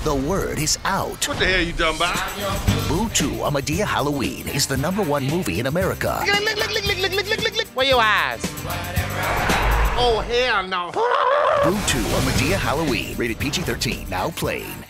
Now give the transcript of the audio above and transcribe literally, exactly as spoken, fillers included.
The word is out. What the hell you done by? Boo two, A Madea Halloween is the number one movie in America. Lick, lick, lick, lick, lick, lick, lick, lick, lick, lick. Where your eyes? Oh, hell no. Boo two, A Madea Halloween. Rated P G thirteen. Now playing.